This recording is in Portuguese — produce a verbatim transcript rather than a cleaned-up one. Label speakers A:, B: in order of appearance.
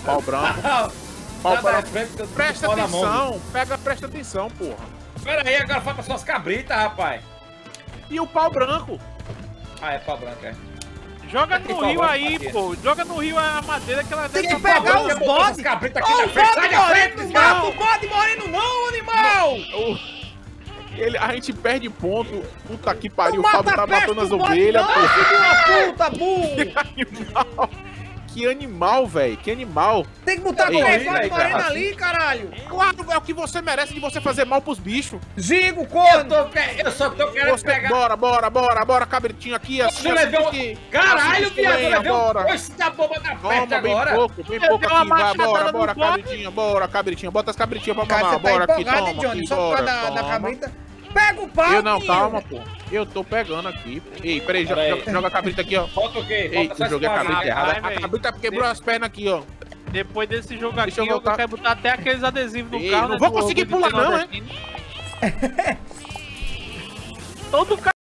A: pau branco. Pau branco. Presta atenção, pega, presta atenção, porra.
B: Pera aí, agora falta só as cabritas, rapaz.
A: E o pau branco?
B: Ah, é pau branco, é.
C: Joga no rio aí, pô. Joga no rio a madeira que ela
D: Tem
C: deve
D: que pegar os bodes.
B: cabritas
D: Ó,
B: aqui
D: o
B: na frente,
D: bode
B: sai da frente,
D: moreno, não mata
B: desgraça.
D: o bode moreno não, animal!
A: Ele, a gente perde ponto. Puta que pariu, o
D: Não
A: Fábio
D: mata
A: tá
D: perto
A: matando as
D: do bode
A: ovelhas,
D: não,
A: porra.
D: filho de uma puta, burro!
A: Que animal. Que animal, velho. Que animal.
D: Tem que botar
A: Ei,
D: aquele
B: ei,
D: bode
B: ei,
D: moreno
B: cara.
D: ali, caralho!
A: Claro, é o que você merece de você fazer mal pros bichos.
D: Zigo,
B: Eu,
D: corno!
B: tô, que- eu só tô querendo
A: Você,
B: pegar...
A: bora, bora, bora, bora, cabritinho aqui, assim,
B: Você levou...
A: assim,
B: Caralho,
A: assim,
B: viado, eu
A: lenha,
B: levei um
A: bora.
B: coice da bomba na
A: Toma,
B: perna
A: bem
B: agora.
A: pouco, bem
C: Eu
A: pouco
C: dei uma
A: aqui, vai,
C: machadada
A: bora,
C: no
A: bora,
C: bode.
A: cabritinha, bora, cabritinha, bota as cabritinhas pra
D: Cara,
A: mamar,
D: você tá
A: bora aqui,
D: empolgado, hein,
A: toma,
D: Johnny?
A: aqui,
D: Só por
A: bora,
D: causa da, da
A: toma.
D: cabrita. Pega o pau,
A: Eu não,
D: menino.
A: calma, pô. Eu tô pegando aqui. Ei, peraí,
B: Pera aí.
A: joga, joga a cabrita aqui, ó.
B: Falta o quê?
A: Ei,
B: Falta só
A: eu joguei a
B: esse
A: cabrita
B: quadro.
A: errada.
C: vai,
A: A
C: véi.
A: cabrita quebrou as pernas aqui, ó.
C: Depois desse jogo aqui,
A: Deixa eu
C: eu,
A: voltar.
C: quero botar até aqueles adesivos no
A: Ei,
C: carro.
A: não
C: né,
A: vou
C: do
A: conseguir
C: orgulho de
A: pular
C: ser
A: não, hein?
C: nordestino. Todo